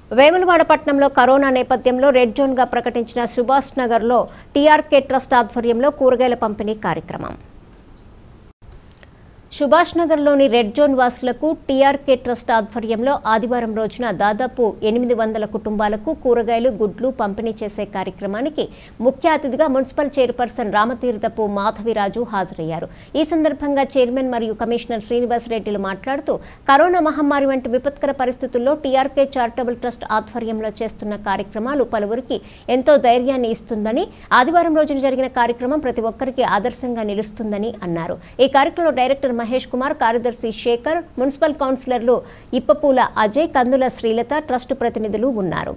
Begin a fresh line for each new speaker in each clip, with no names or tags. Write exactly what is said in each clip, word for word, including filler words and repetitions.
వేములవాడ పట్టణంలో కరోనా నేపథ్యంలో red zone గా ప్రకటించిన సుభాష్ నగర్ లో టీఆర్కే ట్రస్ట్ ఆధ్వర్యంలో కూరగాయల పంపిణీ కార్యక్రమం. సుభాష్ నగర్ లోని రెడ్ జోన్ వాసులకు టీఆర్కే ట్రస్ట్ ఆధ్వర్యంలో ఆదివారం రోజున దాదాపు ఎనిమిది వందల కుటుంబాలకు కూరగాయలు గుడ్లు పంపిణీ చేసే కార్యక్రమానికి ముఖ్య అతిథిగా మున్సిపల్ చైర్పర్సన్ రామతీర్థపు మాధవిరాజు హాజరయ్యారు. ఈ సందర్భంగా చైర్మన్ మరియు కమిషనర్ శ్రీనివాస్ రెడ్డిలు మాట్లాడుతూ కరోనా మహమ్మారి వంటి విపత్కర పరిస్థితుల్లో టీఆర్కే చారిటబుల్ ట్రస్ట్ ఆధ్వర్యంలో చేస్తున్న కార్యక్రమాలు పలువురికి ఎంతో ధైర్యాన్ని ఇస్తుందని, ఆదివారం రోజున జరిగిన కార్యక్రమం ప్రతి ఒక్కరికి ఆదర్శంగా నిలుస్తుందని అన్నారు. ఈ కార్యక్రమంలో డైరెక్టర్ మహేష్ కుమార్, కార్యదర్శి శేఖర్, మున్సిపల్ కౌన్సిలర్లు ఇప్పపూల అజయ్, కందుల శ్రీలత, ట్రస్ట్ ప్రతినిధులు ఉన్నారు.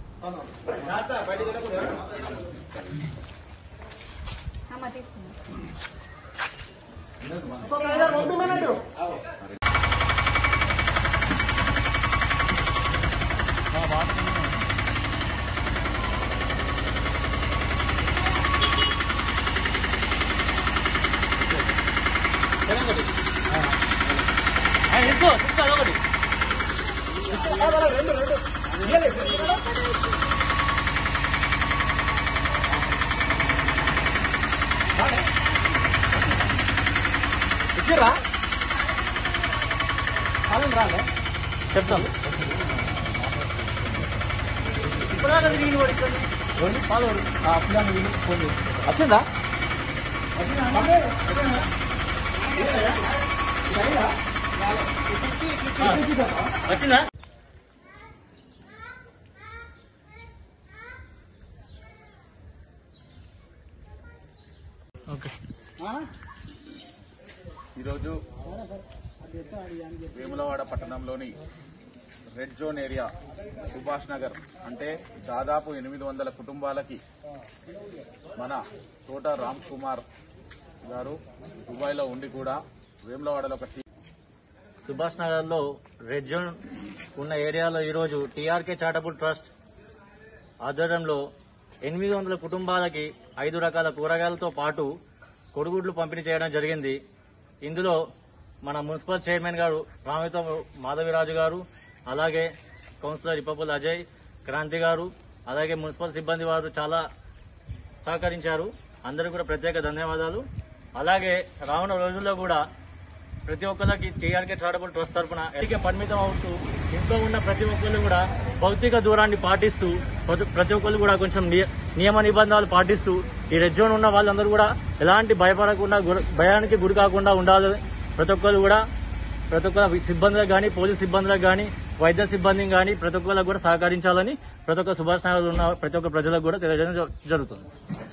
చెప్తాను వచ్చిందా వచ్చిందా
ఈరోజు వేములవాడ పట్టణంలోని red zone area Subhash Nagar అంటే దాదాపు ఎనిమిది వందల కుటుంబాలకి మన తోట రామ్ కుమార్ గారు దుబాయ్లో ఉండి కూడా వేములవాడలో ఒక
సుభాష్ నగర్ లో రెడ్ జోన్ ఉన్న ఏరియాలో ఈరోజు టీఆర్కే చారిటబుల్ ట్రస్ట్ ఆధ్వర్యంలో ఎనిమిది వందల కుటుంబాలకి ఐదు రకాల కూరగాయలతో పాటు కొడుగుడ్లు పంపిణీ చేయడం జరిగింది. ఇందులో మన మున్సిపల్ చైర్మన్ గారు రామిత మాధవిరాజు గారు, అలాగే కౌన్సిలర్ ఇప్పపూల అజయ్, క్రాంతి గారు, అలాగే మున్సిపల్ సిబ్బంది వారు చాలా సహకరించారు. అందరికీ కూడా ప్రత్యేక ధన్యవాదాలు. అలాగే రానున్న రోజుల్లో కూడా ప్రతి ఒక్కరికి టీఆర్కే చారిటబుల్ ట్రస్ట్ తరఫున ఎన్నిక పరిమితం అవుతూ ఇంట్లో ఉన్న ప్రతి ఒక్కరు కూడా భౌతిక దూరాన్ని పాటిస్తూ ప్రతి ఒక్కరు కూడా కొంచెం నియమ నిబంధనలు పాటిస్తూ ఈ రెడ్ జోన్ ఉన్న వాళ్ళందరూ కూడా ఎలాంటి భయపడకుండా భయానికి గురి కాకుండా ఉండాలి. ప్రతి ఒక్కరు కూడా ప్రతి ఒక్క సిబ్బందులకు కానీ, పోలీస్ సిబ్బందులకు కానీ, వైద్య సిబ్బందికి కానీ ప్రతి ఒక్కరికి కూడా సహకరించాలని ప్రతి ఒక్క సుభాష్ నగర్ ఉన్న ప్రతి ఒక్క ప్రజలకు కూడా తెలియజేయడం జరుగుతుంది.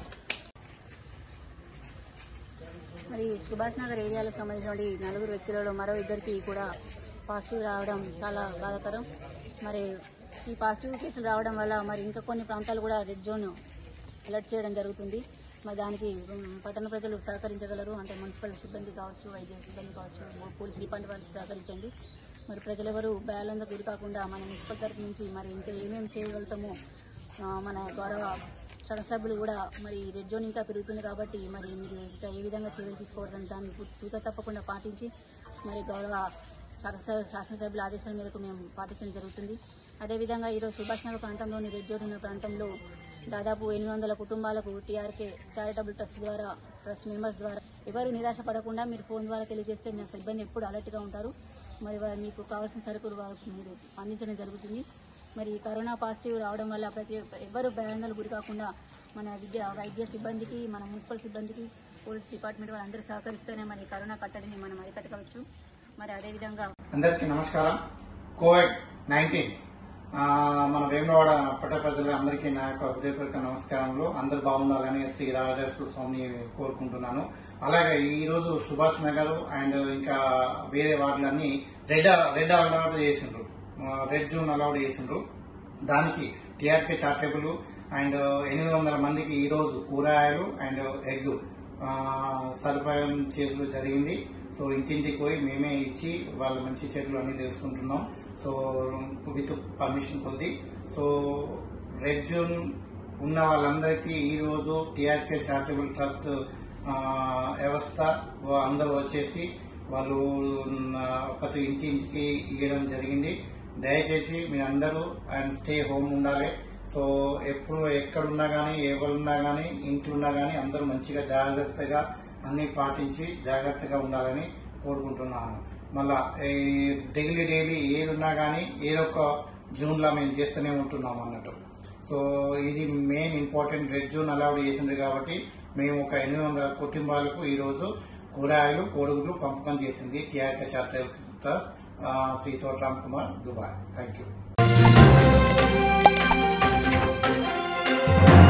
మరి సుభాష్ నగర్ ఏరియాలకు సంబంధించిన నలుగురు వ్యక్తులలో మరో ఇద్దరికి కూడా పాజిటివ్ రావడం చాలా బాధాకరం. మరి ఈ పాజిటివ్ కేసులు రావడం వల్ల మరి ఇంకా కొన్ని ప్రాంతాలు కూడా రెడ్ జోన్ అలర్ట్ చేయడం జరుగుతుంది. మరి దానికి పట్టణ ప్రజలు సహకరించగలరు, అంటే మున్సిపల్ సిబ్బంది కావచ్చు, వైద్య సిబ్బంది కావచ్చు, పోలీస్ డిపార్ట్మెంట్ వాళ్ళకి సహకరించండి. మరి ప్రజలెవరూ భయాలందరూ గురి కాకుండా మన మున్సిపల్ తరఫు నుంచి మరి ఇంకా ఏమేమి చేయగలుగుతామో మన గౌరవ శాసనసభ్యులు కూడా మరి రెడ్ జోన్ ఇంకా పెరుగుతుంది కాబట్టి మరి మీరు ఇంకా ఏ విధంగా చర్యలు తీసుకోవడం దాన్ని తూచ తప్పకుండా పాటించి మరి గౌరవ శాసనసభ్యుల ఆదేశాల మేరకు మేము పాటించడం జరుగుతుంది. అదేవిధంగా ఈరోజు సుభాష్ నగర్ ప్రాంతంలోని రెడ్ జోన్ ఉన్న ప్రాంతంలో దాదాపు ఎనిమిది వందల కుటుంబాలకు టీఆర్కే చారిటబుల్ ట్రస్ట్ ద్వారా ట్రస్ట్ మెంబర్స్ ద్వారా ఎవరు నిరాశ పడకుండా మీరు ఫోన్ ద్వారా తెలియజేస్తే మీ సిబ్బంది ఎప్పుడు అలర్ట్గా ఉంటారు. మరి మీకు కావాల్సిన సరుకులు వాళ్ళకు మీరు అందించడం జరుగుతుంది. మరి కరోనా పాజిటివ్ రావడం వల్ల ప్రతి ఎవరు భయాందోళనకు గురి కాకుండా మన విద్య వైద్య సిబ్బందికి, మన మున్సిపల్ సిబ్బందికి, పోలీస్ డిపార్ట్మెంట్ వాళ్ళందరూ సహకరిస్తేనే మరి కరోనా కట్టడిని మనం అరికట్టవచ్చు. మరి అదేవిధంగా
అందరికీ నమస్కారం. కోవిడ్ నైన్టీన్ మన వేములవాడ పట్టణ ప్రజలందరికీ నా యొక్క హృదయపూర్వక నమస్కారంలో అందరు బాగుండాలని శ్రీ రాజేశ్వర స్వామిని కోరుకుంటున్నాను. అలాగే ఈ రోజు సుభాష్ నగర్ అండ్ ఇంకా వేరే వాటిలన్నీ రెడ్ రెడ్ అలౌడ్ చేసిండ్రు, రెడ్ జోన్ అలౌడ్ చేసిండ్రు. దానికి టీఆర్కే చారిటబుల్ అండ్ ఎనిమిది వందల మందికి ఈ రోజు కూరగాయలు అండ్ ఎగ్ సదుపాయం చేయడం జరిగింది. సో ఇంటింటికి పోయి మేమే ఇచ్చి వాళ్ళ మంచి చెట్లు అన్ని తెలుసుకుంటున్నాం. సో విత్ పర్మిషన్ కొద్ది. సో రెడ్ జోన్ ఉన్న వాళ్ళందరికీ ఈ రోజు టీఆర్కే చారిటబుల్ ట్రస్ట్ వ్యవస్థ అందరూ వచ్చేసి వాళ్ళు ప్రతి ఇంటింటికి ఇవ్వడం జరిగింది. దయచేసి మీరందరూ అండ్ స్టే హోమ్ ఉండాలి. సో ఎప్పుడు ఎక్కడున్నా కానీ ఎవరున్నా కానీ ఇంట్లో ఉన్నా కానీ అందరూ మంచిగా జాగ్రత్తగా అన్ని పాటించి జాగ్రత్తగా ఉండాలని కోరుకుంటున్నాను. మళ్ళా డైలీ డైలీ ఏది ఉన్నా కానీ ఏదో ఒక జూన్ లో మేము చేస్తూనే ఉంటున్నాం అన్నట్టు. సో ఇది main important. Red zone allowed చేసింది కాబట్టి మేము ఒక ఎనిమిది వందల కుటుంబాలకు ఈ రోజు కూరగాయలు కోడుగులు పంపకం చేసింది TRK charitable trust, Shri Thota Ram Kumar, Dubai. Thank you.